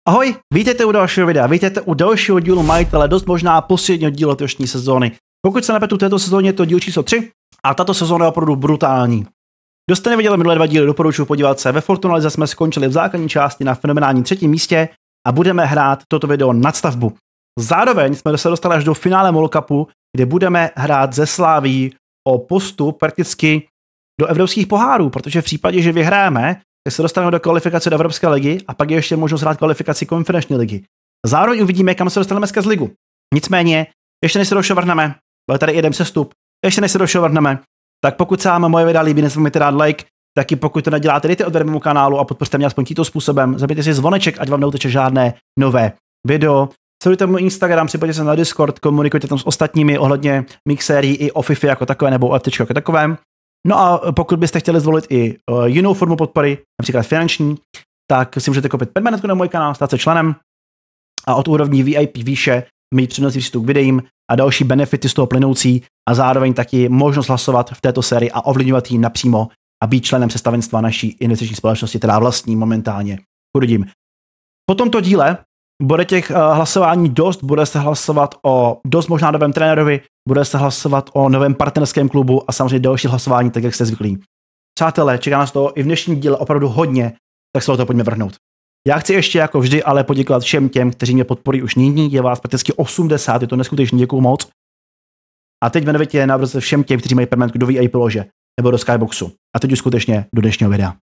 Ahoj, vítejte u dalšího videa, vítejte u dalšího dílu Majitele, dost možná posledního dílu letošní sezóny. Pokud se nepletu, této sezóně je to díl číslo 3 a tato sezóna je opravdu brutální. Kdo jste neviděli minulé 2 díly, doporučuji podívat se. Ve Fortuna Lize jsme skončili v základní části na fenomenálním 3. místě a budeme hrát toto video nadstavbu. Zároveň jsme se dostali až do finále MOL Cupu, kde budeme hrát ze Slaví o postup prakticky do evropských pohárů, protože v případě, že vyhráme, tak se dostaneme do kvalifikace do Evropské ligy a pak je ještě možnost hrát kvalifikaci konferenční ligy. Zároveň uvidíme, kam se dostaneme skrz ligu. Nicméně, ještě než se do všeho vrhneme, bude tady jeden přestup, ještě než se do všeho vrhneme, tak pokud se vám moje videa líbí, nezapomeňte dát like, taky pokud to neděláte, dejte odběr mému kanálu a podpořte mě aspoň tímto způsobem, zabijte si zvoneček, ať vám neuteče žádné nové video. Sledujte můj Instagram, připojďte se na Discord, komunikujte tam s ostatními ohledně mých sérií i o FIFA jako takové nebo o FTčku jako takovém. No a pokud byste chtěli zvolit i jinou formu podpory, například finanční, tak si můžete koupit permanentku na můj kanál, stát se členem a od úrovní VIP výše mít přednostní přístup k videím a další benefity z toho plynoucí a zároveň taky možnost hlasovat v této sérii a ovlivňovat ji napřímo a být členem představenstva naší investiční společnosti, teda vlastní momentálně chudím. Po tomto díle bude těch hlasování dost, bude se hlasovat o dost možná novém trenérovi, bude se hlasovat o novém partnerském klubu a samozřejmě další hlasování, tak jak jste zvyklí. Přátelé, čeká nás to i v dnešním díle opravdu hodně, tak se o to pojďme vrhnout. Já chci ještě jako vždy ale poděkovat všem těm, kteří mě podporí už nyní, je vás prakticky 80, je to neskutečně, děkuju moc. A teď jmenovitě návrh všem těm, kteří mají permanentku do VIP lože nebo do Skyboxu. A teď už skutečně do dnešního videa.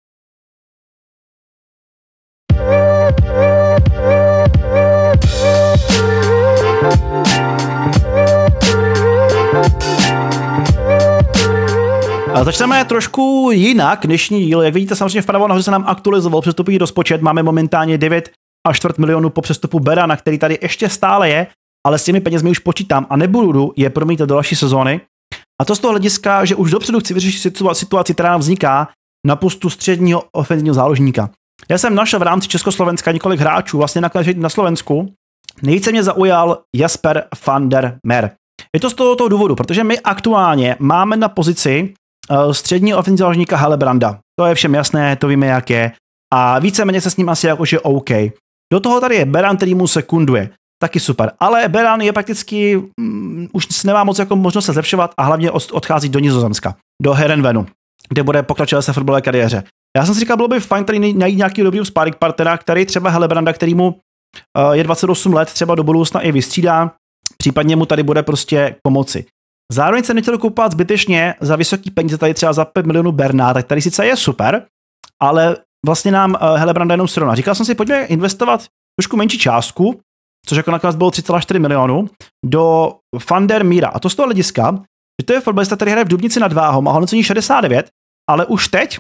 A začneme trošku jinak dnešní díl. Jak vidíte, samozřejmě vpravo nahoře se nám aktualizoval přestupový rozpočet. Máme momentálně 9,25 milionů po přestupu Berana, který tady ještě stále je, ale s těmi penězmi už počítám a nebudu je promítat do další sezóny. A to z toho hlediska, že už dopředu chci vyřešit situaci, která nám vzniká na postu středního ofenzivního záložníka. Já jsem našel v rámci Československa několik hráčů, vlastně na Slovensku. Nejvíce mě zaujal Jasper van der Meer. Je to z tohoto důvodu, protože my aktuálně máme na pozici středního ofenzivního záložníka Hellebranda. To je všem jasné, to víme, jak je. A víceméně se s ním asi jakože OK. Do toho tady je Beran, který mu sekunduje. Taky super. Ale Beran je prakticky, už nemá moc jako možnost se zlepšovat a hlavně odchází do Nizozemska, do Heerenveenu, kde bude pokračovat se fotbalové kariéře. Já jsem si říkal, bylo by fajn tady najít nějaký dobrý sparring partnera, který třeba Hellebranda, který mu je 28 let, třeba do budoucna i vystřídá, případně mu tady bude prostě pomoci. Zároveň se nechtěl koupit zbytečně za vysoký peníze, tady třeba za 5 milionů Berna, tak tady sice je super, ale vlastně nám Hellebranda jenom srovná. Říkal jsem si, pojďme investovat trošku menší částku, což jako nakonec bylo 3,4 milionů, do van der Meera. A to z toho hlediska, že to je fotbalista, který hraje v Dubnici nad Váhom, má hodnocení 69, ale už teď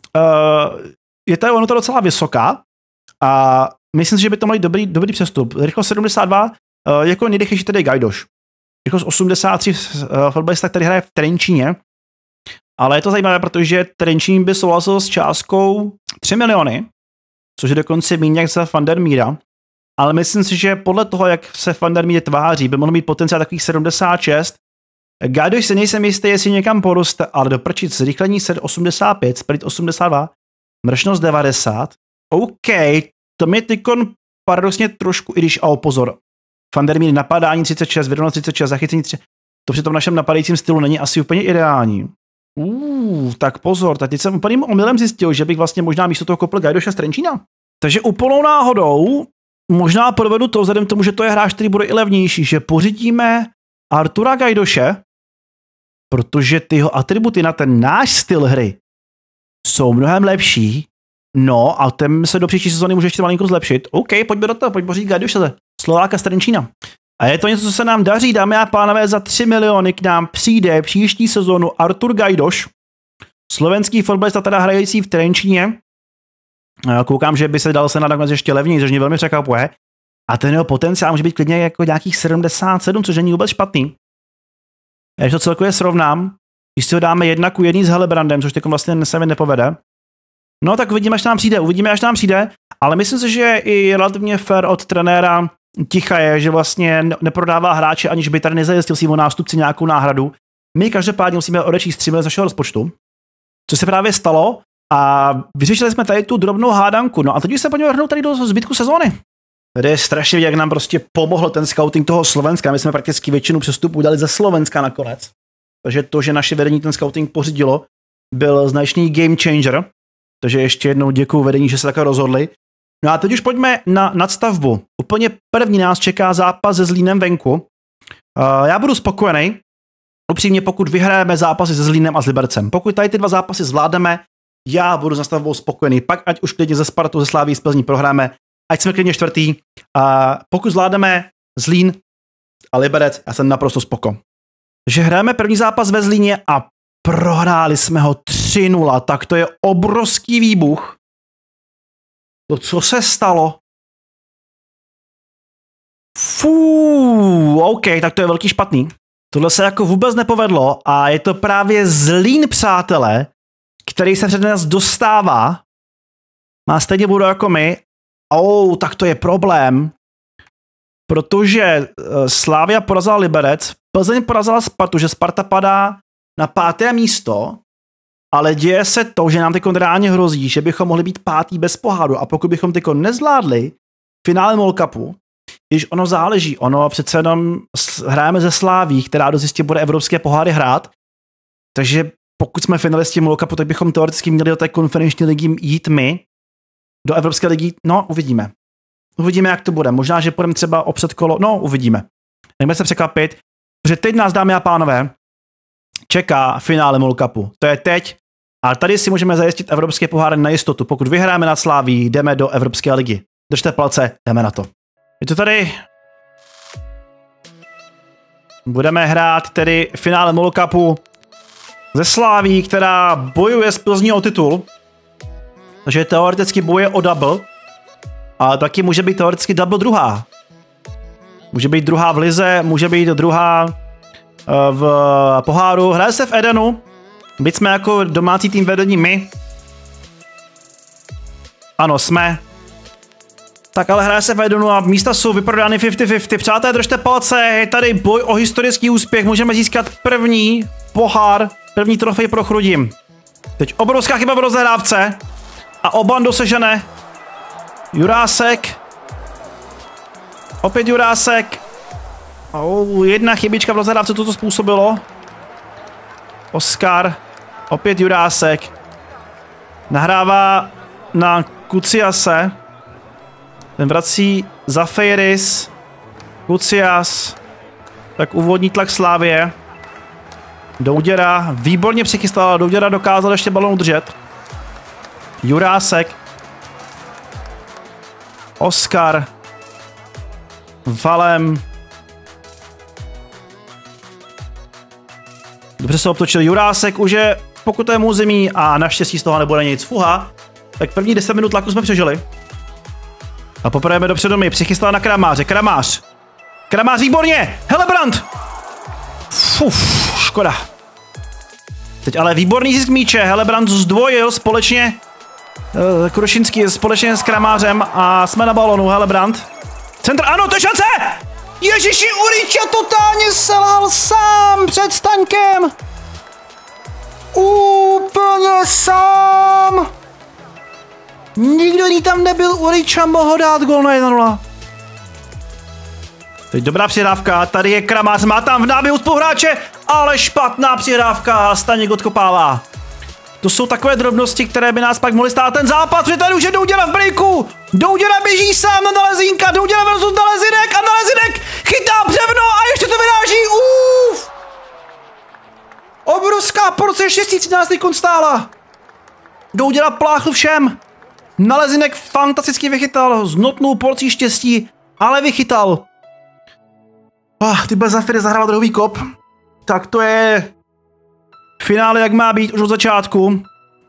je to ono to docela vysoká a myslím si, že by to měl dobrý přestup. Rychlost 72, jako nejrychlejší tedy Gajdoš. Rychlost 83, fotbalista, který hraje v Trenčíně, ale je to zajímavé, protože Trenčín by souhlasil s částkou 3 miliony, což je dokonce méně jak za van der Meera, ale myslím si, že podle toho, jak se van der Meer tváří, by mohl mít potenciál takových 76. Gajdoš se nejsem jistý, jestli někam poroste, ale do prčic zrychlení 85, sprint 82, mršnost 90. OK, to mě tykon paradoxně trošku, i když, pozor, van der Meer napadání 36, vědomost 36, zachycení 3, to při tom našem napadajícím stylu není asi úplně ideální. Tak pozor, tak teď jsem úplným omylem zjistil, že bych vlastně možná místo toho kopl Gajdoše z Trenčína. Takže úplnou náhodou možná provedu to, vzhledem k tomu, že to je hráč, který bude i levnější, že pořídíme Artura Gajdoše, protože ty jeho atributy na ten náš styl hry jsou mnohem lepší, no a ten se do příští sezóny může ještě malinko zlepšit. OK, pojďme do toho, pojďme pořídit Gajdoše, Slováka z Trenčína. A je to něco, co se nám daří, dámy a pánové, za 3 miliony k nám přijde příští sezónu Artur Gajdoš, slovenský fotbalista teda hrající v Trenčíně. Koukám, že by se dal se nakonec ještě levněji, což mě velmi překvapuje. A ten jeho potenciál může být klidně jako nějakých 77, což není vůbec špatný. Když to celkově srovnám, když si ho dáme 1:1 s Hellebrandem, což teď vlastně se mi nepovede, no tak uvidíme, až nám přijde, ale myslím si, že je i relativně fair od trenéra Ticha je, že vlastně neprodává hráče, aniž by tady nezajistil svým nástupci nějakou náhradu. My každopádně musíme odečíst 3 miliony z našeho rozpočtu, co se právě stalo A vyřešili jsme tady tu drobnou hádanku. No a teď se pojďme vrhnout tady do zbytku sezóny. Tady je strašně, jak nám prostě pomohl ten scouting toho Slovenska. My jsme prakticky většinu přestupů udělali ze Slovenska nakonec. Takže to, že naše vedení ten scouting pořídilo, byl značný game changer. Takže ještě jednou děkuju vedení, že se takhle rozhodli. No a teď už pojďme na nadstavbu. Úplně první nás čeká zápas se Zlínem venku. Já budu spokojený. Upřímně, pokud vyhrajeme zápasy se Zlínem a s Libercem. Pokud tady ty dva zápasy zvládneme, já budu s nastavbou spokojený. Pak ať už klidně ze Spartou, ze Sláví, z Plzní prohráme, ať jsme klidně čtvrtý. A pokud zvládneme Zlín a Liberec, já jsem naprosto spoko. Takže hrajeme první zápas ve Zlíně a prohráli jsme ho 3-0, tak to je obrovský výbuch. To, co se stalo? OK, tak to je velký špatný. Tohle se jako vůbec nepovedlo a je to právě Zlín, přátelé, který se před nás dostává. Má stejně budu jako my. Tak to je problém. Protože Slavia porazila Liberec, Plzeň porazila Spartu, že Sparta padá na 5. místo, ale děje se to, že nám teď reálně hrozí, že bychom mohli být 5. bez poháru a pokud bychom teď nezvládli finále MOL Cupu, když ono záleží, ono přece jenom hrajeme ze Slaví, která dost jistě bude evropské poháry hrát, takže pokud jsme finalisti MOL Cupu, tak bychom teoreticky měli do té konferenční ligy jít my, do Evropské ligy, no uvidíme. Uvidíme, jak to bude. Možná, že půjdeme třeba o předkolo, no uvidíme. Nechme se překvapit, protože teď nás, dámy a pánové, čeká finále MOL Cupu. To je teď, ale tady si můžeme zajistit evropské poháry na jistotu. Pokud vyhráme nad Slaví, jdeme do Evropské ligy. Držte palce, jdeme na to. Je to tady. Budeme hrát tedy finále MOL Cupu ze Slaví, která bojuje s Plzní o titul. Takže teoreticky bojuje o double. Ale taky může být teoreticky double druhá. Může být druhá v lize, může být druhá v poháru. Hraje se v Edenu. Byť jsme jako domácí tým vedení my. Ano, jsme. Tak ale hraje se v Edenu a místa jsou vyprodány 50-50. Přátelé, držte palce, je tady boj o historický úspěch. Můžeme získat první pohár, první trofej pro Chrudim. Teď obrovská chyba v rozehrávce. A Obando se žene. Jurásek. Opět Jurásek. Jedna chybička v rozehrávce toto způsobilo. Oskar. Opět Jurásek. Nahrává na Kuciase. Ten vrací za Fejris. Kucias. Tak úvodní tlak Slávie. Douděra výborně přichystal. Douděra dokázal ještě balon udržet. Jurásek. Oskar. Valem. Dobře se obtočil Jurásek, už je v pokutém území a naštěstí z toho nebude nic. Fuha. Tak první 10 minut tlaku jsme přežili. A poprvé dopředu mi přichystal na Kramáře. Kramář. Kramář výborně. Helebrant. Škoda. Teď ale výborný zisk míče. Helebrant zdvojil společně Krušinský společně s Kramářem a jsme na balonu. Helebrant. Centr, ano, to je šance! Ježiši, Uriča totálně selhal sám před Staňkem. Úplně sám. Nikdo ní tam nebyl, Uriča mohl dát gol na 1-0. Teď dobrá přihrávka, tady je Kramář, má tam v náběhu spoluhráče, ale špatná přihrávka, Staněk odkopává. To jsou takové drobnosti, které by nás pak mohly stát ten zápas, protože tady už je Douděra v breaku. Douděra běží sám na Nalezínka, Douděra versus Nalezinek a Nalezinek chytá břevno a ještě to vyráží, Obrovská porce 6:13 stála. Douděra pláchl všem. Nalezinek fantasticky vychytal, s notnou porcí štěstí, ale vychytal. Ty bez Zafir zahrával druhý kop. Tak to je finále, jak má být už od začátku.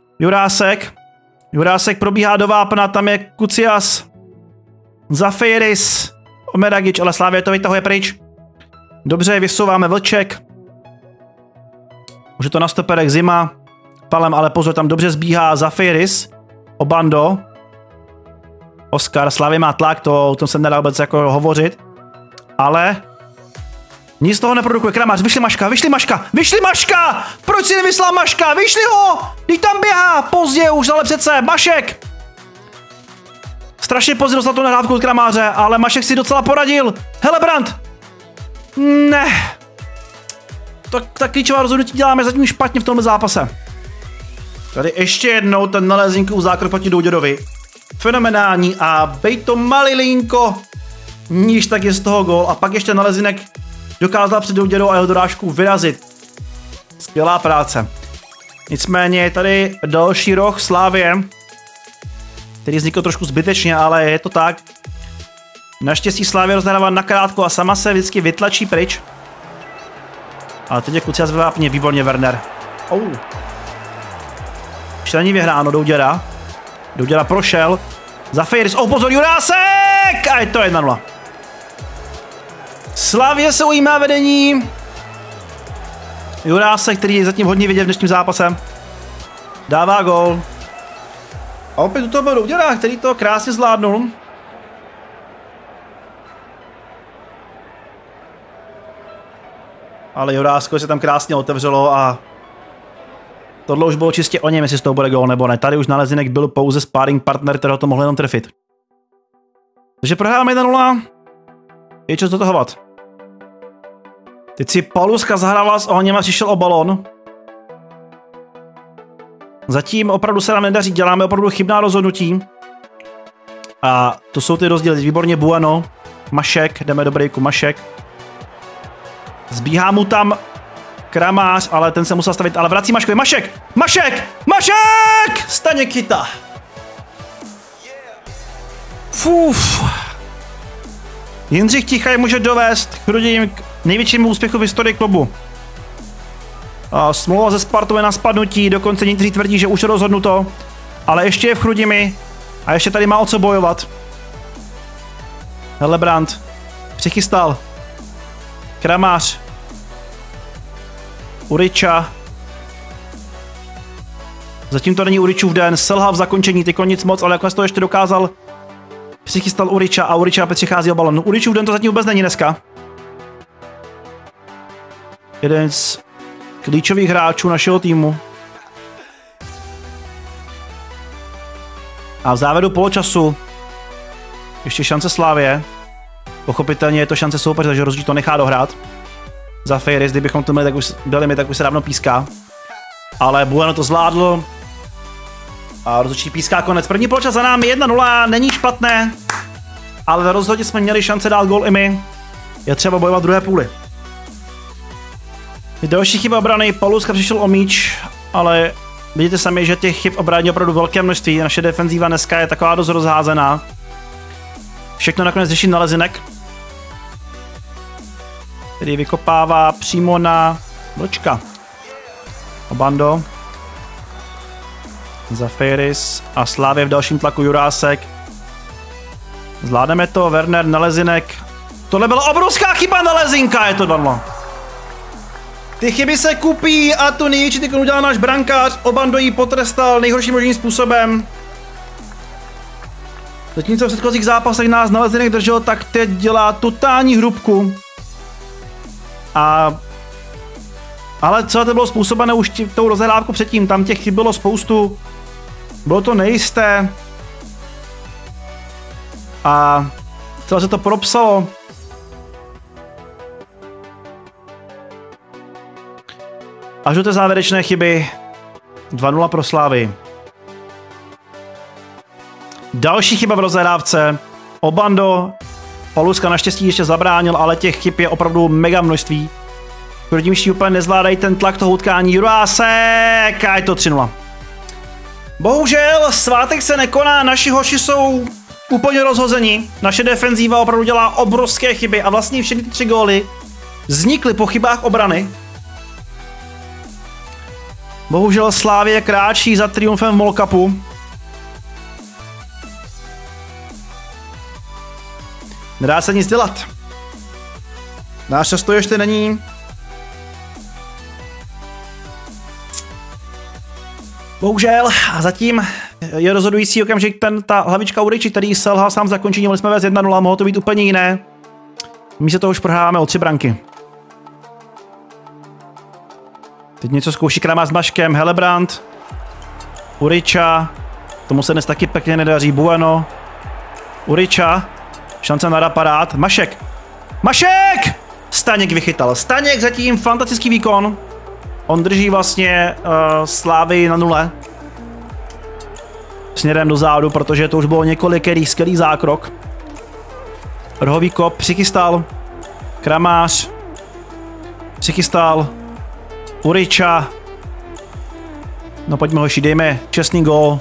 Jurásek probíhá do vápna, tam je Kucias. Zafiris. Omeragič, ale Slávě to vytahuje pryč. Dobře, vysouváme Vlček. Už je to na stoperech Zima. Palem, ale pozor, tam dobře zbíhá Zafiris. Obando. Oskar, Slávě má tlak, o tom jsem nedal vůbec jako hovořit. Ale Nic z toho neprodukuje. Kramář, vyšli Maška, vyšli Maška, vyšli Maška! Proč si nevyslal Maška? Vyšli ho! Teď tam běhá, pozdě už, ale přece, Mašek! Strašně pozdě dostal tu nahrávku od Kramáře, ale Mašek si docela poradil. Helebrant! Ne. Tak klíčová rozhodnutí děláme zatím špatně v tomhle zápase. Tady ještě jednou ten nalezinkův zákrok proti Douděrovi. Fenomenální a bej to malilinko. Níž tak je z toho gól a pak ještě nalezinek dokázal před Douděrou a jeho dorážku vyrazit. Skvělá práce. Nicméně je tady další roh Slávie, který vznikl trošku zbytečně, ale je to tak. Naštěstí Slávě rozdává nakrátko a sama se vždycky vytlačí pryč. Ale teď je Kucias ve vápně, výborně Werner. Ještě není vyhráno Douděra. Douděra prošel. Za Fejris, pozor, Jurásek! A je to 1-0. Slavě se ujímá vedení. Jurásek, který je zatím hodně vidět v dnešním zápase, dává gól. A opět u toho byl Douděra, který to krásně zvládnul. Ale Jurásko se tam krásně otevřelo a tohle už bylo čistě o něm, jestli z toho bude gól nebo ne. Tady už Nalezinek byl pouze sparring partner, kterého to mohl jenom trefit. Takže prohráváme 1-0. Je čas dotahovat. Teď si Paluska zahrával s ohněm a přišel o balon. Zatím opravdu se nám nedaří, děláme opravdu chybná rozhodnutí. A to jsou ty rozdíly. Výborně Bueno, Mašek, jdeme do breaku, Mašek. Zbíhá mu tam Kramář, ale ten se musel stavit, ale vrací Maškovi. Mašek! Mašek! Mašek! Staněk chytá. Fuf. Jindřich Tichaj může dovést Chrudím k největšímu úspěchu v historii klubu. Smlouva ze Spartou je na spadnutí, dokonce někteří tvrdí, že už je rozhodnuto, ale ještě je v Chrudimi a ještě tady má o co bojovat. Helebrant přichystal. Kramář. Uriča. Zatím to není Uričův den, selhal v zakončení, tyko nic moc, ale nakonec to ještě dokázal. Přichystal Uriča a Uriča opět přichází o balon. Uričův den to zatím vůbec není dneska. Jeden z klíčových hráčů našeho týmu. A v závěru poločasu ještě šance Slávie. Pochopitelně je to šance soupeře, takže rozhodčí to nechá dohrát. Za Fejris, kdybychom to měli, tak už se dávno píská. Ale Bueno to zvládl. A rozhodčí píská konec. První poločas za námi 1-0, není špatné. Ale rozhodně jsme měli šance dát gól i my. Je třeba bojovat v druhé půli. Další chyba obrany, Paluska přišel o míč, ale vidíte sami, že těch chyb obrany je opravdu velké množství. Naše defenzíva dneska je taková dost rozházená. Všechno nakonec řeší Nalezinek, který vykopává přímo na Vlčka. Obando. Za Fejris a Slávě v dalším tlaku Jurásek. Zvládneme to, Werner, Nalezinek. Tohle byla obrovská chyba Nalezinka, je to 2-0. Ty chyby se kupí a tu největší tykonu udělal náš brankář. Obando ji potrestal nejhorším možným způsobem. Zatímco v předchozích zápasech nás Nalezinek držel, tak teď dělá totální hrubku. Ale celé to bylo způsobené už tou rozehrávkou předtím, tam těch chyb bylo spoustu. Bylo to nejisté. A celé se to propsalo. Až do té závěrečné chyby 2-0 pro Slávy. Další chyba v rozehrávce. Obando. Paluska naštěstí ještě zabránil, ale těch chyb je opravdu mega množství. Protimští úplně nezvládají ten tlak toho utkání. Jurásek! A je to 3-0. Bohužel svátek se nekoná, naši hoši jsou úplně rozhození. Naše defenzíva opravdu dělá obrovské chyby a vlastně všechny ty 3 góly vznikly po chybách obrany. Bohužel Slávě kráčí za triumfem v MOL Cupu. Nedá se nic dělat. Náš čas to ještě není. Bohužel, a zatím je rozhodující okamžik ta hlavička Uriči, který selhal sám v zakončení, mohli jsme vést 1-0, mohlo to být úplně jiné. My se toho už prohráváme o 3 branky. Teď něco zkouší Krama s Maškem, Helebrand. Uriča. Tomu se dnes taky pěkně nedaří. Bueno. Uriča. Šance na aparát. Mašek. Mašek! Staněk vychytal. Staněk zatím fantastický výkon. On drží vlastně Slávy na 0. Směrem do zádu, protože to už bylo několiký skvělý zákrok. Rohový kop přichystal. Kramář. Přichystal. Uriča. No pojďme hoši, dejme čestný gól.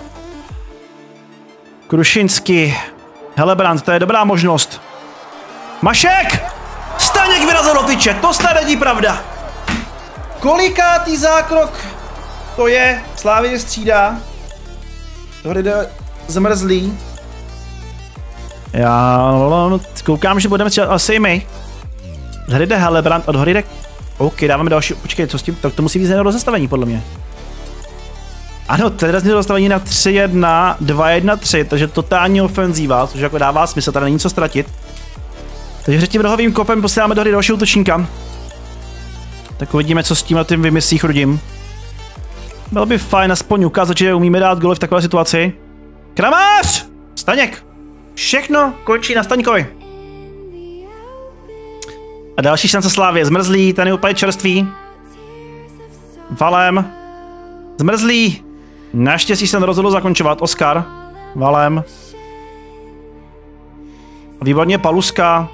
Krušinsky. Helebrand, to je dobrá možnost. Mašek! Staněk vyrazil do tyče, to snad není pravda. Kolikátý zákrok to je? Slávě střídá. Tohle jde zmrzlý. Já koukám, že budeme střídat asi my. Hry jde Helebrand, od hory jde... OK, dáváme další, počkej, co s tím, to musí být z rozestavení, podle mě. Ano, teda z rozestavení na 3-1, 2-1-3, takže totální ofenzíva, což jako dává smysl, tady není co ztratit. Takže tím rohovým kopem posíláme do hry dalšího útočníka. Tak uvidíme, co s tímhle tím vymyslí Chrudim. Bylo by fajn aspoň ukázat, že umíme dát goly v takové situaci. Kramář! Staněk! Všechno končí na Staňkovi. A další šance Slávy. Zmrzlý, ten je úplně čerstvý. Valem. Zmrzlý. Naštěstí se rozhodl zakončovat. Oskar. Valem. Výborně Paluska.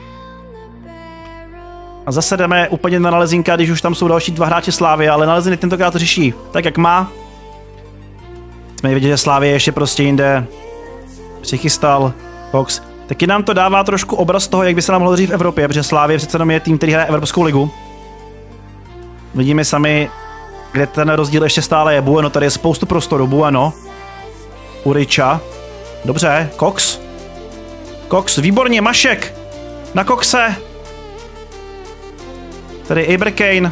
A zase jdeme úplně na Nalezinka, když už tam jsou další 2 hráči Slávy, ale Naleziny tentokrát to řeší tak, jak má. Jsme viděli, že Slávy ještě prostě jinde. Přichystal Fox. Taky nám to dává trošku obraz toho, jak by se nám mohlo říct v Evropě, protože Slávy přece jenom je tým, který hraje Evropskou ligu. Vidíme sami, kde ten rozdíl ještě stále je. Bueno, tady je spoustu prostoru. Bueno. Uriča. Dobře, Cox. Cox, výborně, Mašek. Na Coxe. Tady Aberkane.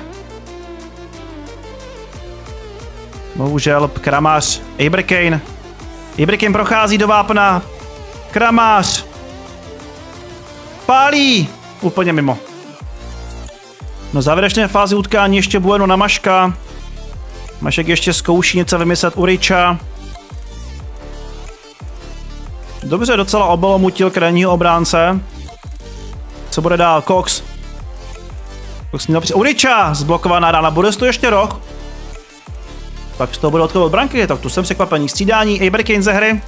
Bohužel Kramář. Aberkane. Aberkane prochází do vápna. Kramář. Pálí. Úplně mimo. No závěrečné fázi utkání ještě Bueno na Maška. Mašek ještě zkouší něco vymyslet. Uriča. Dobře, docela obalomutil krajního obránce. Co bude dál? Cox. Uriča! Zblokovaná rána. Bude to ještě rok? Tak z toho bude odkovat branky. Tak tu jsem překvapený. Střídání. Aberkane ze hry.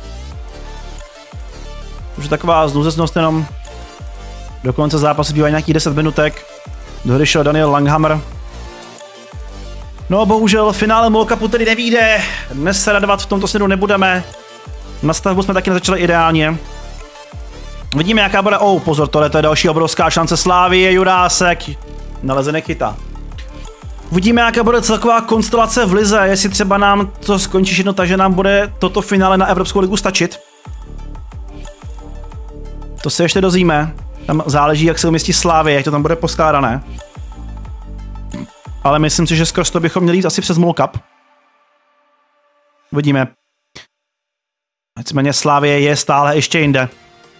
Už je taková zdůzecnost jenom. Do konce zápasu bývá nějakých 10 minutek. Do hry šel Daniel Langhammer. No bohužel finále MOL Cupu tedy nevyjde. Dnes se radovat v tomto směru nebudeme. Na stavbu jsme taky začali ideálně. Vidíme, jaká bude... pozor, tohle je další obrovská šance Slávy. Jurásek. Nalezenek chytá. Uvidíme, jaká bude celková konstelace v lize, jestli třeba nám to skončí jedno tak, že nám bude toto finále na Evropskou ligu stačit. To se ještě dozvíme. Tam záleží, jak se umístí Slávy, jak to tam bude poskládané. Ale myslím si, že skrz to bychom měli jít asi přes MOL Cup. Uvidíme. Nicméně Slávie je stále ještě jinde.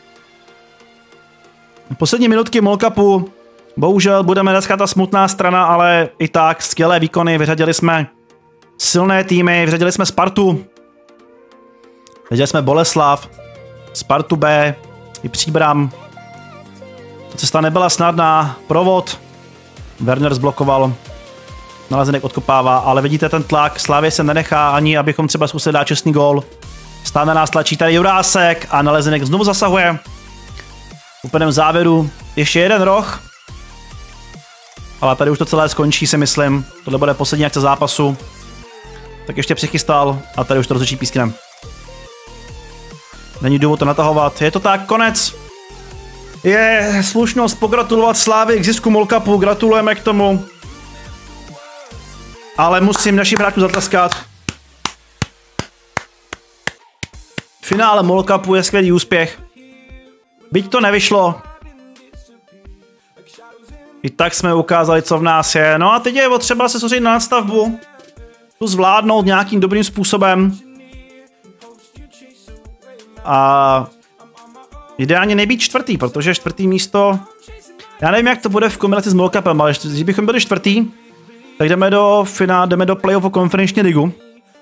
Poslední minutky MOL Cupu. Bohužel budeme dneska ta smutná strana, ale i tak skvělé výkony. Vyřadili jsme silné týmy, vyřadili jsme Spartu. Vyřadili jsme Boleslav, Spartu B, i Příbram. Ta cesta nebyla snadná. Provod. Werner zblokoval. Nalezenek odkopává, ale vidíte ten tlak. Slavě se nenechá ani, abychom třeba zkusili dát čestný gól. Stále na nás tlačí tady Jurásek a Nalezenek znovu zasahuje. V úplném závěru ještě jeden roh. Ale tady už to celé skončí, si myslím. Tohle bude poslední akce zápasu. Tak ještě přichystal a tady už to rozhodčí písknem. Není důvod to natahovat. Je to tak, konec. Je slušnost pogratulovat Slávy k zisku MOL Cupu. Gratulujeme k tomu. Ale musím našim hráčům zatleskat. Finále MOL Cupu je skvělý úspěch. Byť to nevyšlo, i tak jsme ukázali, co v nás je. No a teď je potřeba se soustředit na nadstavbu. Tu zvládnout nějakým dobrým způsobem. A ideálně nebýt čtvrtý, protože čtvrtý místo... Já nevím, jak to bude v kombinaci s MOL Cupem, ale když bychom byli čtvrtý, Tak jdeme do playoff o konferenční ligu.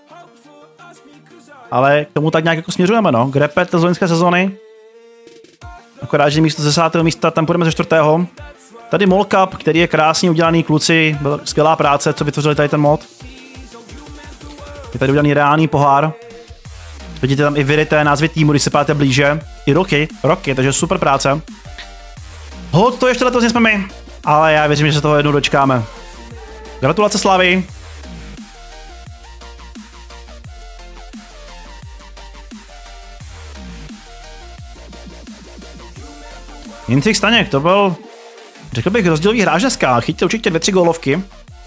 Ale k tomu tak nějak jako směřujeme, no. Grepet z loňské sezony. Akorát, že místo z 10. místa tam půjdeme ze 4. Tady Mall Cup, který je krásně udělaný, kluci, byla skvělá práce, co vytvořili tady ten mod. Je tady udělaný reálný pohár. Vidíte tam i vyryté názvy týmu, když se páte blíže. I roky, takže super práce. Hod to ještě letos jsme my, ale já věřím, že se toho jednou dočkáme. Gratulace Slavii. Jindřich Staněk, to byl, řekl bych, rozdílový hráč dneska. Chytil určitě 2-3 gólovky.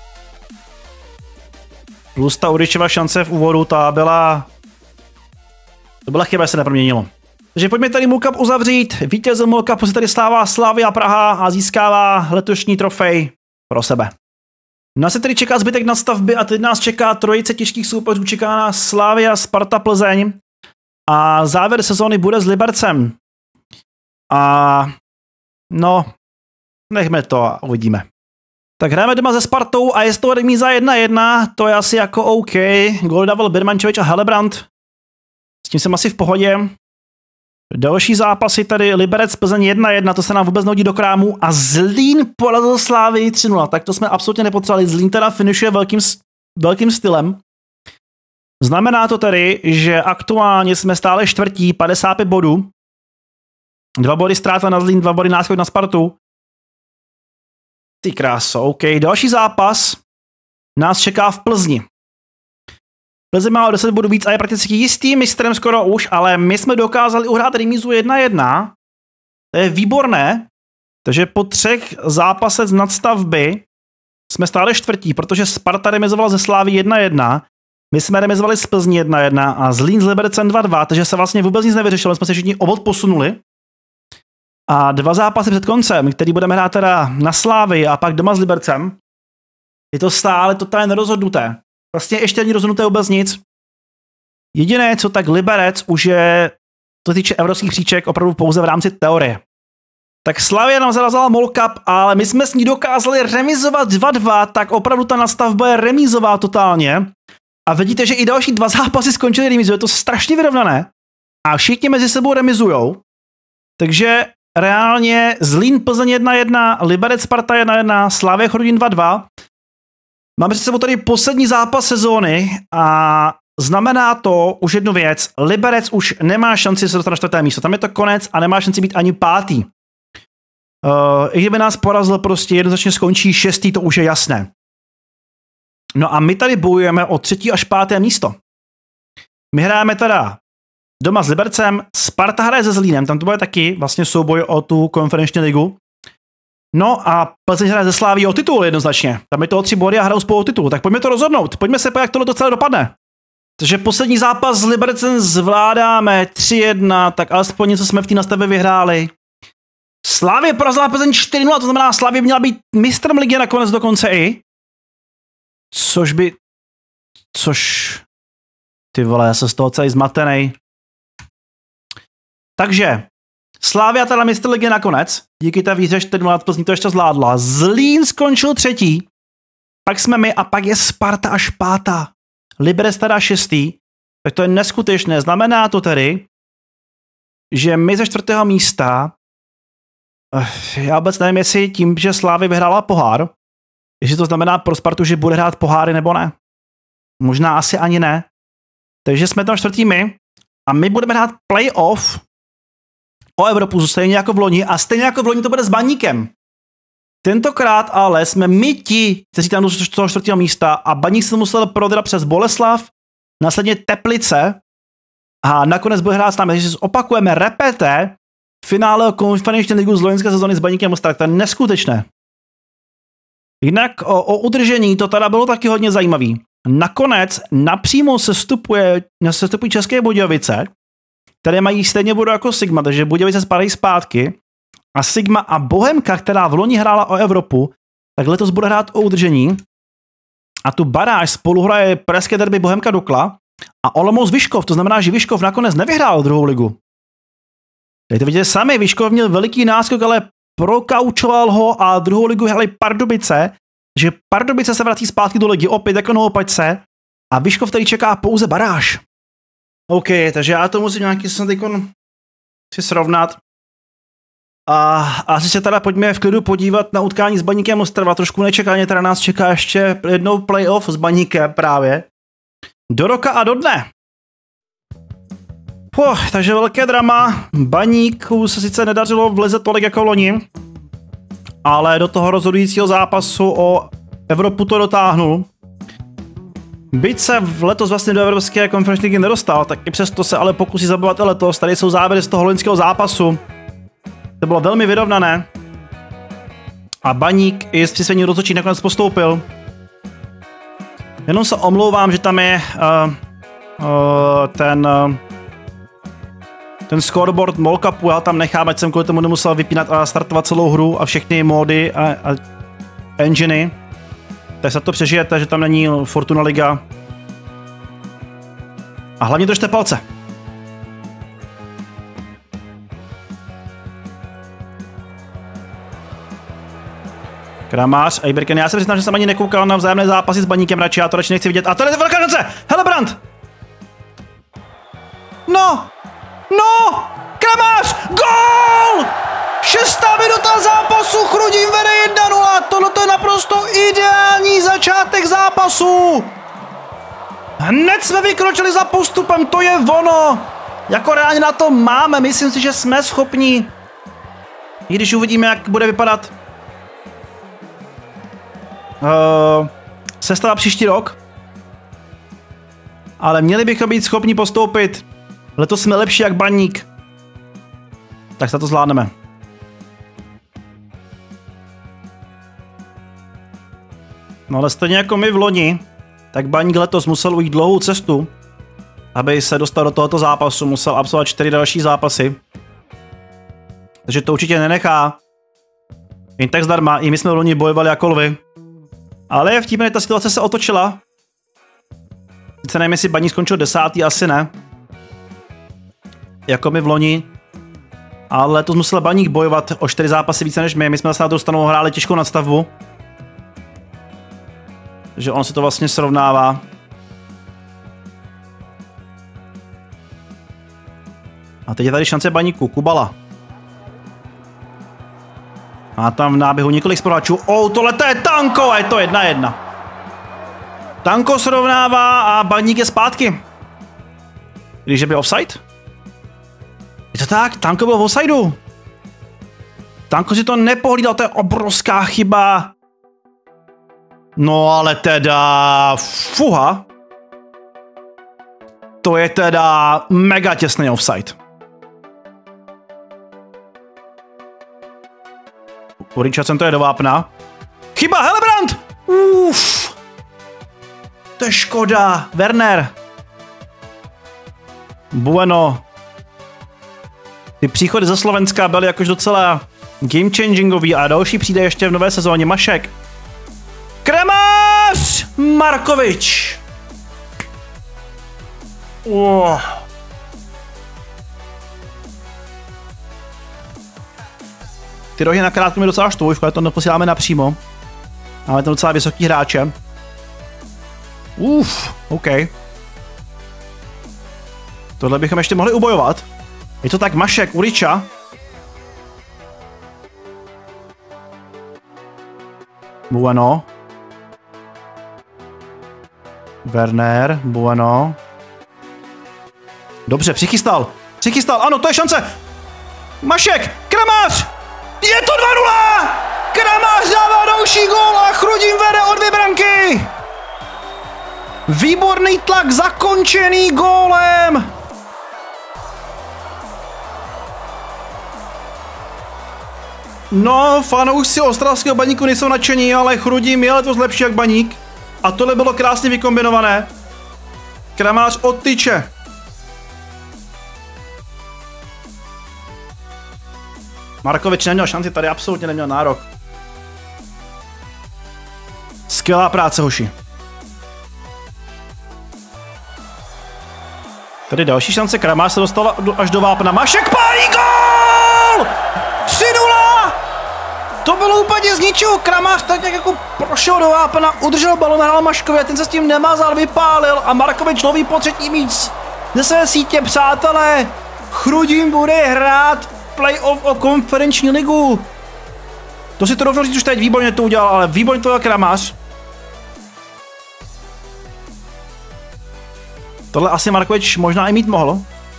Plus ta Uričeva šance v úvodu, to byla chyba, se neproměnilo. Takže pojďme tady Mall Cup uzavřít. Vítězem Mall Cupu se tady stává Slavia Praha a získává letošní trofej pro sebe. Nás se tedy čeká zbytek nadstavby a teď nás čeká trojice těžkých soupeřů. Čeká nás Slavia, Sparta, Plzeň a závěr sezóny bude s Libercem. A no, nechme to a uvidíme. Tak hrajeme doma se Spartou a je z toho remíza 1-1, to je asi jako OK. Gól dával Birmančevič a Helebrant. S tím jsem asi v pohodě. Další zápasy tady Liberec Plzeň 1-1, to se nám vůbec nehodí do krámu a Zlín porazil Slávii 3-0, tak to jsme absolutně nepotřebovali. Zlín teda finišuje velkým stylem. Znamená to tedy, že aktuálně jsme stále čtvrtí, 55 bodů. 2 body ztráta na Zlín, 2 body náskok na Spartu. Ty kráso, OK. Další zápas nás čeká v Plzni. Plzeň má o 10 bodů víc a je prakticky jistým mistrem skoro už, ale my jsme dokázali uhrát remízu 1-1. To je výborné. Takže po 3 zápasech z nadstavby jsme stále čtvrtí, protože Sparta remizovala ze Slávy 1-1. My jsme remizovali z Plzní 1-1 a Zlín s Libercem 2-2, takže se vlastně vůbec nic nevyřešilo, jsme se všichni o bod posunuli. A 2 zápasy před koncem, který budeme hrát teda na Slávy a pak doma s Libercem, je to stále totálně nerozhodnuté. Vlastně ještě není rozhodnuté vůbec nic. Jediné, co tak Liberec už je, co týče evropských příček, opravdu pouze v rámci teorie. Tak Slavia nám zarazila Mall Cup, ale my jsme s ní dokázali remizovat 2-2, tak opravdu ta nastavba je remízová totálně. A vidíte, že i další 2 zápasy skončily remízou, je to strašně vyrovnané. A všichni mezi sebou remizujou. Takže reálně Zlín Plzeň 1-1, Liberec Sparta 1-1, Slavia Chorudin 2-2. Máme před sebou tady poslední zápas sezóny a znamená to už jednu věc. Liberec už nemá šanci se dostat na 4. místo. Tam je to konec a nemá šanci být ani 5. I kdyby nás porazil, prostě jednoznačně skončí 6. to už je jasné. No a my tady bojujeme o 3. až 5. místo. My hrajeme teda doma s Libercem, Sparta hraje se Zlínem, tam to bude taky vlastně souboj o tu konferenční ligu. No a Plzeň hraje ze Sláví o titul jednoznačně. Tam je to o 3 body a hrajou spolu o titul. Tak pojďme to rozhodnout. Pojďme se podívat, jak tohle celé dopadne. Takže poslední zápas s Libercem zvládáme 3-1, tak alespoň něco jsme v té nastavbě vyhráli. Slavie porazila Plzeň 4-0, to znamená, Slavie měla být mistrem ligy nakonec dokonce i. Což... Ty vole, já jsem z toho celý zmatenej. Takže... Slavia teda mistr ligy nakonec, díky té výhře 4-0 Plzní to ještě zvládla. Zlín skončil 3. Pak jsme my a pak je Sparta až 5. Liberec teda 6. Tak to je neskutečné. Znamená to tedy, že my ze 4. místa, já vůbec nevím, jestli tím, že Slavia vyhrála pohár, jestli to znamená pro Spartu, že bude hrát poháry nebo ne. Možná asi ani ne. Takže jsme tam 4. my a my budeme hrát playoff o Evropu, stejně jako v loni a stejně jako v loni to bude s Baníkem. Tentokrát ale jsme my ti, kteří tam jdou z toho 4. místa a Baník se musel prodat přes Boleslav, následně Teplice a nakonec bude hrát s námi. Takže si opakujeme repete finále konferenční ligu z loňské sezóny s Baníkem Mostar. To je neskutečné. Jinak o udržení to teda bylo taky hodně zajímavý. Nakonec napřímo sestupují České Budějovice, které mají stejně bodu jako Sigma, takže Budějovice spadají zpátky a Sigma a Bohemka, která v loni hrála o Evropu, tak letos bude hrát o udržení a tu baráž spolu hraje pražské derby Bohemka Dukla a Olomouc Vyškov, to znamená, že Vyškov nakonec nevyhrál druhou ligu. Tady to vidíte sami, Vyškov měl veliký náskok, ale prokaučoval ho a druhou ligu hráli Pardubice že Pardubice se vrací zpátky do ligy, opět jako na opačce a Vyškov tady čeká pouze baráž. OK, takže já to musím nějaký snad si srovnat. A asi se teda pojďme v klidu podívat na utkání s Baníkem Ostrava. Trošku nečekaně teda nás čeká ještě jednou playoff s Baníkem právě. Do roka a do dne. Takže velké drama. Baníku se sice nedařilo vlezet tolik jako loni, ale do toho rozhodujícího zápasu o Evropu to dotáhnul. Byť se letos vlastně do Evropské konferenční ligy nedostal, tak i přesto se ale pokusí zabývat i letos. Tady jsou záběry z toho loňského zápasu. To bylo velmi vyrovnané. A Baník i s přisvědčením rozhodčí nakonec postoupil. Jenom se omlouvám, že tam je ten scoreboard Mall Cupu, já tam nechám, ať jsem kvůli tomu nemusel vypínat a startovat celou hru a všechny módy a enginy. Tak se to přežijete, že tam není Fortuna Liga. A hlavně držte palce. Kramář a Iberken. Já se přiznám, že jsem ani nekoukal na vzájemné zápasy s Baníkem radši, já to radši nechci vidět. A tady je velká šance! Helebrant! No! Kramář! Gól! 6. minuta zápasu, Chrudim vede 1-0. Tohle je naprosto ideální začátek zápasu. Hned jsme vykročili za postupem, to je ono. Jako reálně na to máme, myslím si, že jsme schopni. I když uvidíme, jak bude vypadat sestava příští rok. Ale měli bychom být schopni postoupit. Letos jsme lepší jak Baník. Tak se to zvládneme. No ale stejně jako my v loni, tak Baník letos musel ujít dlouhou cestu, aby se dostal do tohoto zápasu, musel absolvovat 4 další zápasy. Takže to určitě nenechá. Jen tak zdarma, i my jsme v loni bojovali jako lvy. Ale je vtipné, ta situace se otočila. Sice nevím, jestli Baník skončil 10. asi ne. Jako my v loni. Ale letos musel Baník bojovat o 4 zápasy více než my. My jsme zase na druhou stranu hráli těžkou nadstavbu. Takže on se to vlastně srovnává. A teď je tady šance Baníku. Kubala. Má tam v náběhu několik spoluhráčů. Tohle to je Tanko a je to 1-1. Tanko srovnává a Baník je zpátky. Když byl offside? Je to tak, Tanko byl v offsideu. Tanko si to nepohlídal, to je obrovská chyba. No ale teda, fuha. To je teda mega těsný offside. U Richardsona to je do vápna. Chyba, Helebrant! To je škoda. Werner. Bueno. Ty příchody ze Slovenska byly jakož docela game changingový a další přijde ještě v nové sezóně. Mašek. Kramář! Markovič. Ty rohy na krátku mi docela štvou, ale to neposíláme napřímo. Máme tam docela vysoký hráče. OK. Tohle bychom ještě mohli ubojovat. Je to tak Mašek, Uriča. Bueno. Werner, bueno. Dobře, přichystal, ano, to je šance. Mašek, Kramář! Je to 2-0! Kramář dává další gól a Chrudim vede o 2 branky! Výborný tlak zakončený gólem! No, fanoušci ostravského Baníku nejsou nadšení, ale Chrudim je letos lepší jak Baník. A tohle bylo krásně vykombinované. Kramář odtyče. Markovič neměl šanci, tady absolutně neměl nárok. Skvělá práce, hoši. Tady další šance, Kramář se dostal až do vápna. Mašek pálí gól! 3-0! To bylo úplně podstatě z ničeho Kramář tak nějak jako prošel do vápna, udržel balon, nahrál Maškovi a ten se s tím nemazal, vypálil a Markovič loví po třetí míč ze své sítě, přátelé. Chrudím bude hrát playoff o konferenční ligu. To si to rovnou říct už teď, výborně to udělal, ale výborně to udělal Kramář. Tohle asi Markovič možná i mít mohl.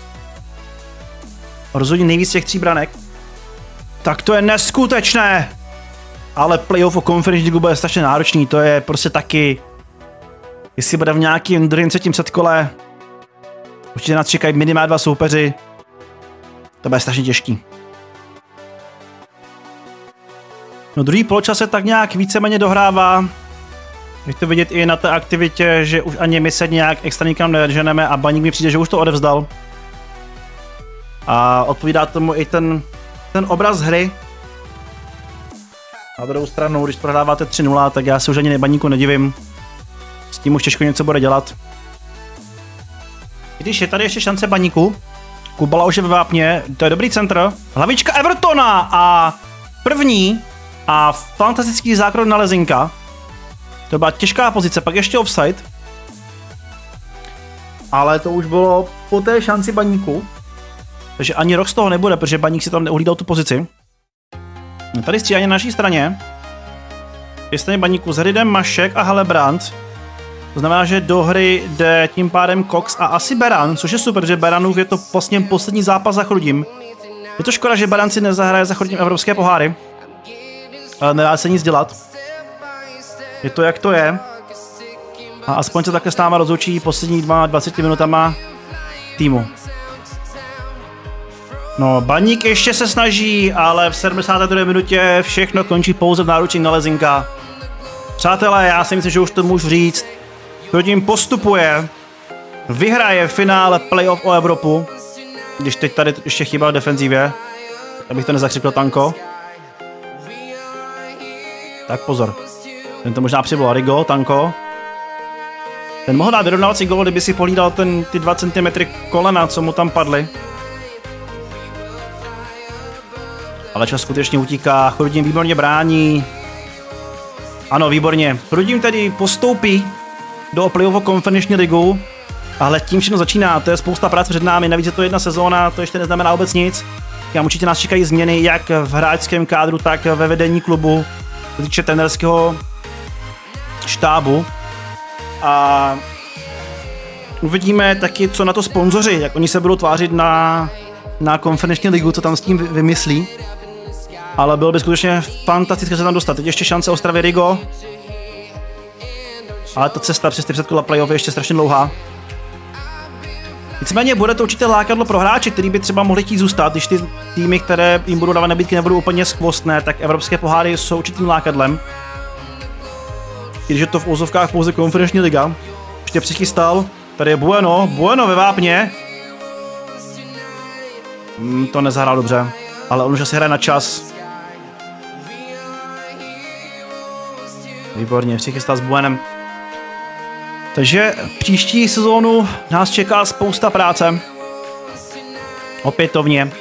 Rozhodně nejvíc těch 3 branek. Tak to je neskutečné. Ale playoff o konferenční ligu bude strašně náročný, to je prostě taky. Jestli bude v nějakým druhém třetím setkole, určitě nás čekají minimálně 2 soupeři. To bude strašně těžký. No druhý poločas se tak nějak víceméně dohrává. Je to vidět i na té aktivitě, že už ani my se nějak extra nikam neženeme a Baník mi přijde, že už to odevzdal. A odpovídá tomu i ten obraz hry. Na druhou stranu, když prohráváte 3-0, tak já se už ani Baníku nedivím. S tím už těžko něco bude dělat. Když je tady ještě šance Baníku, Kubala už je ve vápně, to je dobrý centr. Hlavička Evertona a první a fantastický zákrok na Lezinka. To byla těžká pozice, pak ještě offside. Ale to už bylo po té šanci Baníku. Takže ani rok z toho nebude, protože Baník si tam neuhlídal tu pozici. Tady střídání na naší straně. Je straně Baníku s Hridem, Mašek a Helebrant. To znamená, že do hry jde tím pádem Cox a asi Beran, což je super, že Beranův je to vlastně poslední zápas za Chrudím. Je to škoda, že Beran si nezahraje za Chrudím evropské poháry. Ale nedá se nic dělat. Je to jak to je. A aspoň se také s náma rozloučí poslední 20 minutama týmu. No, Baník ještě se snaží, ale v 72. minutě všechno končí pouze v náručí na Lezinka. Přátelé, já si myslím, že už to můžu říct. Chrudím postupuje, vyhraje v finále playoff o Evropu. Když teď tady ještě chybá v defenzivě, abych to nezakřikl Tanko. Tak pozor. Ten to možná přivolal Rigo, Tanko. Ten mohl dát vyrovnávací gól, kdyby si pohlídal ty 2 cm kolena, co mu tam padly. Ale čas skutečně utíká, Chrudím výborně brání. Ano, výborně. Chrudím tedy postoupí do playoff o konferenční ligu, ale tím všechno začíná, to je spousta práce před námi, navíc je to 1 sezóna, to ještě neznamená vůbec nic. Tam určitě nás čekají změny jak v hráčském kádru, tak ve vedení klubu, co týče trenerského štábu. A uvidíme taky, co na to sponzoři, jak oni se budou tvářit na konferenční ligu, co tam s tím vymyslí. Ale bylo by skutečně fantastické se tam dostat. Teď ještě šance Ostravy Rigo. Ale ta cesta přes ty předkola playoff je ještě strašně dlouhá. Nicméně bude to určitě lákadlo pro hráče, který by třeba mohli chtít zůstat, když ty týmy, které jim budou dávat nabídky, nebudou úplně skvostné, tak evropské poháry jsou určitým lákadlem. Když je to v úzovkách pouze konferenční liga. Ještě přichystal. Tady je Bueno ve vápně. To nezahrál dobře, ale on už asi hraje na čas. Výborně, přichystal s Buenem. Takže příští sezónu nás čeká spousta práce. Opětovně.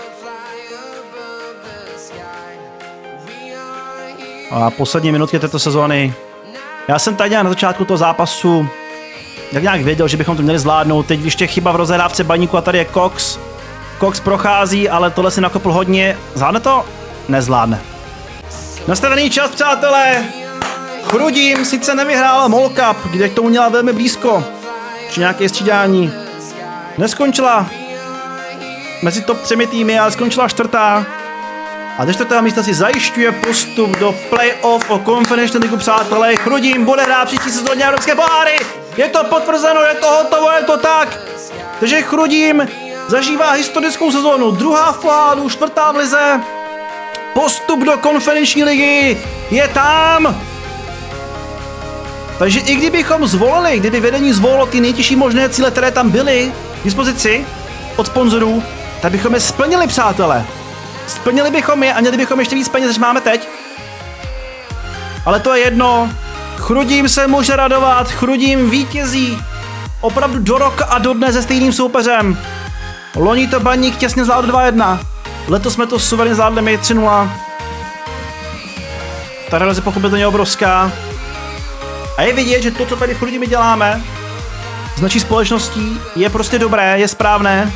A poslední minutky této sezóny. Já jsem tady na začátku toho zápasu tak nějak věděl, že bychom to měli zvládnout. Teď ještě chyba v rozehrávce Baníku a tady je Cox. Cox prochází, ale tohle si nakopl hodně. Zvládne to? Nezvládne. Nastavený čas, přátelé. Chrudím sice nevyhrál MOL Cup, kde k tomu měla velmi blízko. Či nějaké střídání. Neskončila mezi top 3 týmy, ale skončila 4. A ze 4. místa si zajišťuje postup do playoff o konferenční ligu, přátelé. Chrudím bude hrát příští sezóně evropské poháry. Je to potvrzeno, je to hotovo, je to tak. Takže Chrudím zažívá historickou sezónu. 2. v poháru, 4. v lize. Postup do konferenční ligy je tam. Takže i kdybychom zvolili, kdyby vedení zvolilo ty nejtěžší možné cíle, které tam byly k dispozici od sponzorů, tak bychom je splnili, přátelé. Splnili bychom je a měli bychom ještě víc peněz, než máme teď. Ale to je jedno. Chrudím se může radovat, Chrudím vítězí opravdu do roka a do dne se stejným soupeřem. Loni to Baník těsně zvládl 2-1. Letos jsme to suverénně zvládli 3-0. Ta hra je pochopitelně obrovská. A je vidět, že to, co tady v Chrudimi děláme s naší společností, je prostě dobré, je správné.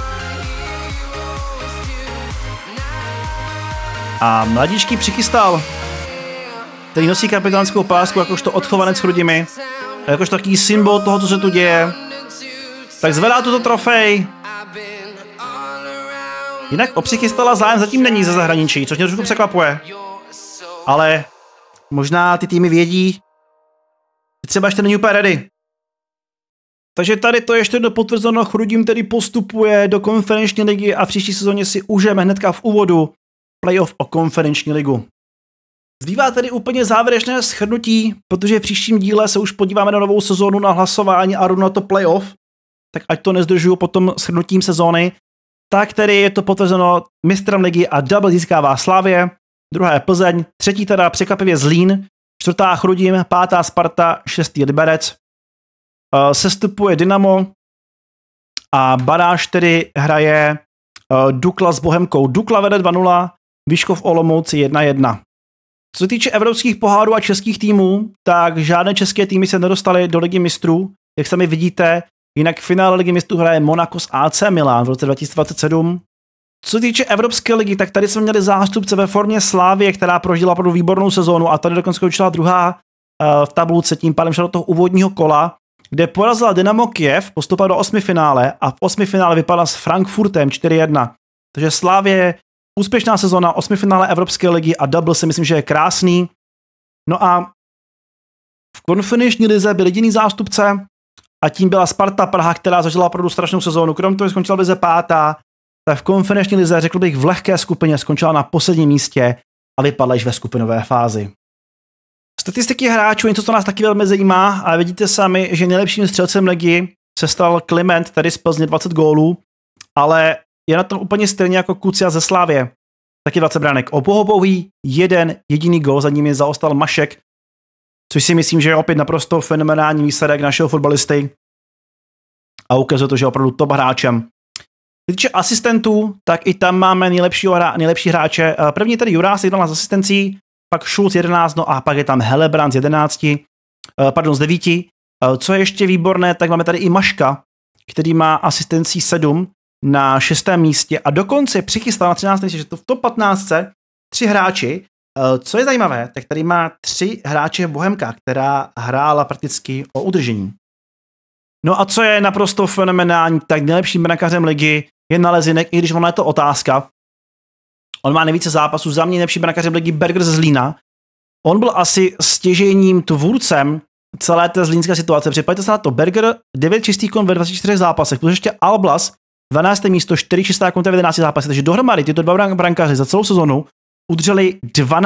A mladíčký přichystal, který nosí kapitánskou pásku jakožto odchovanec Chrudimi, jakožto takový symbol toho, co se tu děje, tak zvedá tuto trofej. Jinak o přichystala zájem zatím není ze zahraničí, což mě trošku překvapuje. Ale možná ty týmy vědí, že třeba ještě není úplně ready. Takže tady to ještě jedno potvrzeno, Chrudim tedy postupuje do konferenční ligy a v příští sezóně si užijeme hnedka v úvodu playoff o konferenční ligu. Zbývá tedy úplně závěrečné shrnutí, protože v příštím díle se už podíváme na novou sezónu, na hlasování a rovnou na to playoff, tak ať to nezdržuju potom shrnutím sezóny. Tak tedy je to potvrzeno, mistrem ligy a double získává Slavie, druhá je Plzeň, třetí teda překvapivě Zlín, čtvrtá Chrudim, pátá Sparta, šestý Liberec. Sestupuje Dynamo a baráž tedy hraje Dukla s Bohemkou. Dukla vede 2-0, Vyškov Olomouci 1-1. Co se týče evropských pohárů a českých týmů, tak žádné české týmy se nedostaly do Ligy mistrů, jak sami vidíte, jinak v finále Ligy mistrů hraje Monaco s AC Milan v roce 2027. Co se týče Evropské ligy, tak tady jsme měli zástupce ve formě Slávie, která prožila opravdu výbornou sezónu a tady dokonce skončila druhá v tabulce, tím pádem šla do toho úvodního kola, kde porazila Dynamo Kyjev, postupila do 8. finále a v 8. finále vypadla s Frankfurtem 4-1. Takže Slávie, úspěšná sezóna, 8. finále Evropské ligy a double si myslím, že je krásný. No a v konferenční lize byl jediný zástupce a tím byla Sparta Praha, která zažila opravdu strašnou sezónu. Krom toho skončila v lize pátá, tak v konferenční lize, řekl bych, v lehké skupině skončila na posledním místě a vypadla již ve skupinové fázi. Statistiky hráčů, něco, co nás taky velmi zajímá, a vidíte sami, že nejlepším střelcem ligy se stal Kliment, tady z Plzně 20 gólů, ale je na tom úplně stejně jako Kucia ze Slavie, taky 20 branek. Opohopový jeden jediný gól, za ním je zaostal Mašek, což si myslím, že je opět naprosto fenomenální výsledek našeho fotbalisty a ukazuje to, že je opravdu top hráčem. Když týče asistentů, tak i tam máme nejlepší hráče. První tady Jurás 11 asistencí, pak Schulz 11, no a pak je tam Helebrand z 9. Co je ještě výborné, tak máme tady i Maška, který má asistencí 7 na 6. místě a dokonce přichystal na 13. místě, že to v top 15 3 hráči. Co je zajímavé, tak tady má 3 hráče Bohemka, která hrála prakticky o udržení. No a co je naprosto fenomenální, tak nejlepším brankářem ligy je Nalezinek, i když ona je to otázka. On má nejvíce zápasů, za mě nejlepší brankářem ligy Berger ze Zlína. On byl asi stěžejním tvůrcem celé té zlínské situace. Připadajte se na to, Berger 9 čistých kon ve 24 zápasech, plus ještě Alblas 12. místo, 4 čistá konta v 11 zápasech, takže dohromady tyto dva brankáři za celou sezonu udrželi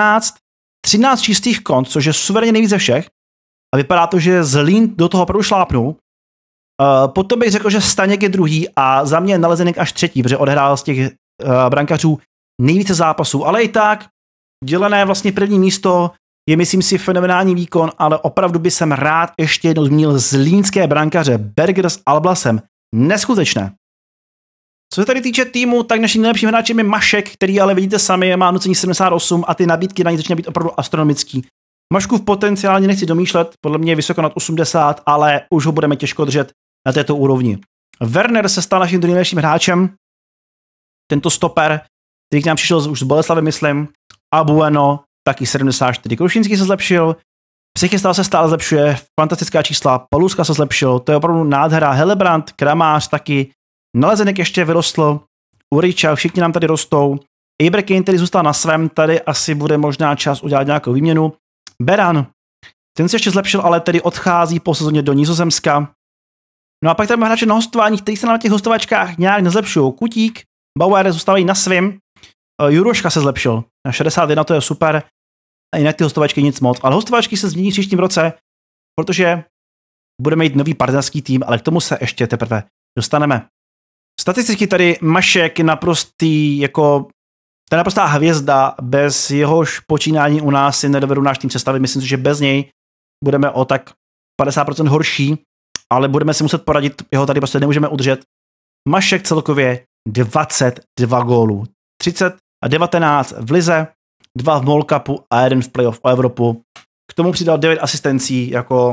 13 čistých kont, což je suverénně nejvíc ze všech. A vypadá to, že Zlín do toho opravdu šlápnul. Potom bych řekl, že Staněk je druhý a za mě Nalezenek až třetí, protože odehrál z těch brankařů nejvíce zápasů, ale i tak dělené vlastně první místo je, myslím si, fenomenální výkon, ale opravdu by jsem rád ještě jednou zmínil zlínské brankaře Berger s Alblasem. Neskutečné. Co se tady týče týmu, tak naším nejlepším hráčem je Mašek, který ale vidíte sami, má nucení 78 a ty nabídky na ní začínají být opravdu astronomický. Maškův potenciálně nechci domýšlet, podle mě je vysoko nad 80, ale už ho budeme těžko držet na této úrovni. Werner se stal naším nejlepším hráčem, tento stoper, který k nám přišel už z Boleslavy, myslím, a Bueno, taky 74. Krušinský se zlepšil, Psychistal se stále zlepšuje, fantastická čísla, Paluska se zlepšil, to je opravdu nádhera, Helebrand, Kramář taky, Nalezenek ještě vyrostl, Uriča, všichni nám tady rostou, Ibrahim, který zůstal na svém, tady asi bude možná čas udělat nějakou výměnu. Beran, ten se ještě zlepšil, ale tedy odchází po sezóně do Nizozemska. No a pak tady máme hráče na hostování, kteří se na těch hostovačkách nějak nezlepšují. Kutík, Bauer zůstávají na svým, Juroška se zlepšil, na 61, to je super, a jinak ty hostovačky nic moc, ale hostovačky se změní v příštím roce, protože budeme mít nový partnerský tým, ale k tomu se ještě teprve dostaneme. Statisticky tady Mašek naprostý, jako to je naprostá hvězda, bez jehož počínání u nás si nedovedu náš tým představit, myslím si, že bez něj budeme o tak 50% horší, ale budeme si muset poradit, jeho tady prostě nemůžeme udržet. Mašek celkově 22 gólů, 30 a 19 v lize, 2 v Mall Cupu a 1 v playoff o Evropu. K tomu přidal 9 asistencí jako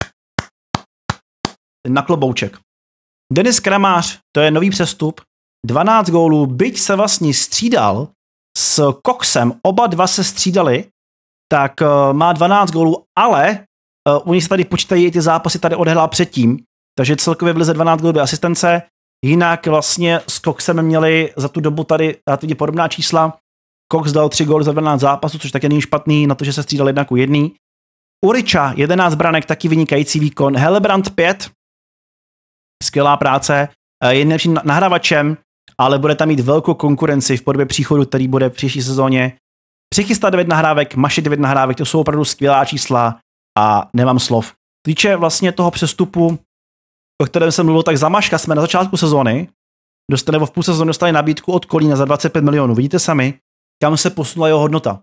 na klobouček. Denis Kramář, to je nový přestup, 12 gólů, byť se vlastně střídal s Coxem, oba dva se střídali, tak má 12 gólů, ale u nich se tady počítají i ty zápasy tady odehrál předtím, takže celkově v lize 12 gólů asistence, jinak vlastně s Coxem měli za tu dobu tady podobná čísla. Cox dal 3 góly za 12 zápasů, což taky není špatný na to, že se střídal 1:1. Uriča 11 branek, taky vynikající výkon. Helebrand 5, skvělá práce, je nejlepším nahrávačem, ale bude tam mít velkou konkurenci v podobě příchodu, který bude v příští sezóně. Přichystá 9 nahrávek, Maši 9 nahrávek, to jsou opravdu skvělá čísla a nemám slov. Týče vlastně toho přestupu, o kterém jsem mluvil, tak za Maška jsme na začátku sezóny, v půl sezóny dostali nabídku od Kolína za 25 milionů. Vidíte sami, kam se posunula jeho hodnota.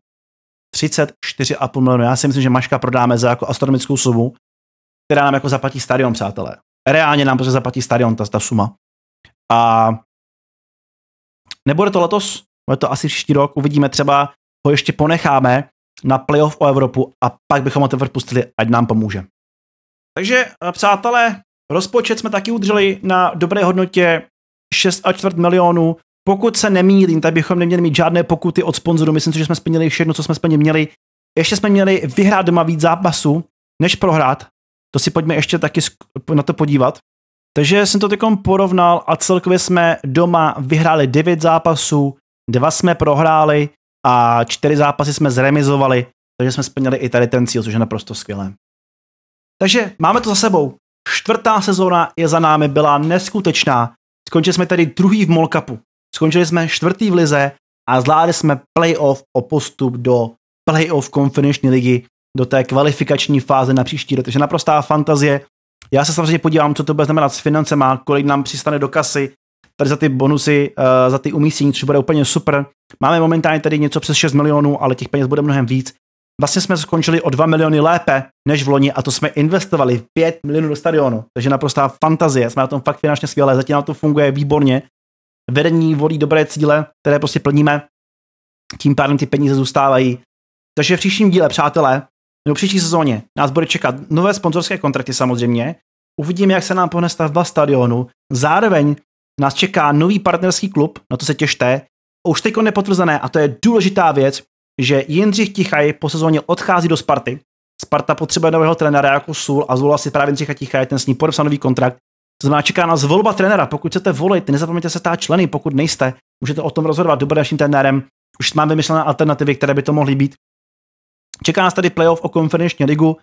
34,5 milionů. Já si myslím, že Maška prodáme za jako astronomickou sumu, která nám jako zaplatí stadion, přátelé. Reálně nám prostě zaplatí stadion, ta suma. A nebude to letos, bude to asi příští rok, uvidíme, třeba ho ještě ponecháme na playoff o Evropu a pak bychom ho teprve pustili, ať nám pomůže. Takže, přátelé, rozpočet jsme taky udrželi na dobré hodnotě 6,4 milionů. Pokud se nemýlím, tak bychom neměli mít žádné pokuty od sponzorů. Myslím si, že jsme splnili všechno, co jsme splnit měli. Ještě jsme měli vyhrát doma víc zápasů, než prohrát. To si pojďme ještě taky na to podívat. Takže jsem to takom porovnal a celkově jsme doma vyhráli 9 zápasů, 2 jsme prohráli a 4 zápasy jsme zremizovali, takže jsme splnili i tady ten cíl, což je naprosto skvělé. Takže máme to za sebou. 4. sezóna je za námi, byla neskutečná. Skončili jsme tady 2. v Mall Cupu. Skončili jsme 4. v lize a zvládli jsme playoff o postup do playoff konferenční ligy, do té kvalifikační fáze na příští rok. Takže naprostá fantazie. Já se samozřejmě podívám, co to bude znamenat s financema, kolik nám přistane do kasy, tady za ty bonusy, za ty umístění, což bude úplně super. Máme momentálně tady něco přes 6 milionů, ale těch peněz bude mnohem víc. Vlastně jsme skončili o 2 miliony lépe než v loni a to jsme investovali 5 milionů do stadionu. Takže naprostá fantazie, jsme na tom fakt finančně skvělé, zatím na to funguje výborně. Vedení volí dobré cíle, které prostě plníme, tím pádem ty peníze zůstávají. Takže v příštím díle, přátelé, nebo v příští sezóně nás bude čekat nové sponzorské kontrakty samozřejmě. Uvidíme, jak se nám pohne stavba stadionu. Zároveň nás čeká nový partnerský klub, na to se těšte. Už teď nepotvrzené, a to je důležitá věc, že Jindřich Tichaj po sezóně odchází do Sparty. Sparta potřebuje nového trenéra jako sůl a zvolila si právě Jindřicha Tichaje, ten s ní podepsal nový kontrakt. To znamená, čeká nás volba trenéra. Pokud chcete volit, nezapomeňte se stát členy, pokud nejste, můžete o tom rozhodovat, kdo bude naším trenérem. Už máme vymyšlené alternativy, které by to mohly být. Čeká nás tady playoff o konferenční ligu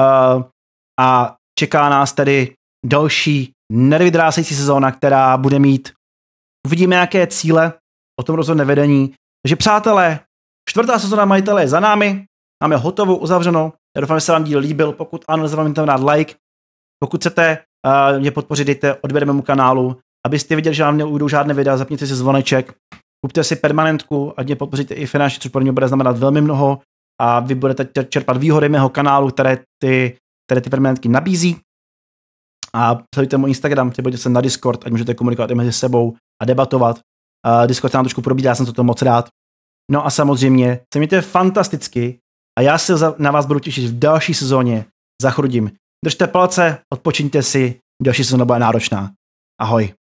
a čeká nás tedy další nevydrásající sezóna, která bude mít, uvidíme, jaké cíle, o tom rozhodne vedení. Takže přátelé, 4. sezóna Majitele je za námi, máme hotovou, uzavřenou. Já doufám, že se vám díl líbil, pokud ano, nezapomeňte dát like. Pokud chcete mě podpořit, dejte odběr mému kanálu, abyste viděli, že vám neujdou žádné videa, zapněte si zvoneček, kupte si permanentku, ať mě podpoříte i finančně, což pro mě bude znamenat velmi mnoho a vy budete čerpat výhody mého kanálu, které ty permanentky nabízí. A sledujte můj Instagram, připojďte se na Discord, ať můžete komunikovat i mezi sebou a debatovat. Discord se nám trošku probídá, já jsem to moc rád. No a samozřejmě, se mějte fantasticky a já se na vás budu těšit v další sezóně za Chrudím. Držte palce, odpočiňte si, další sezóna bude náročná. Ahoj.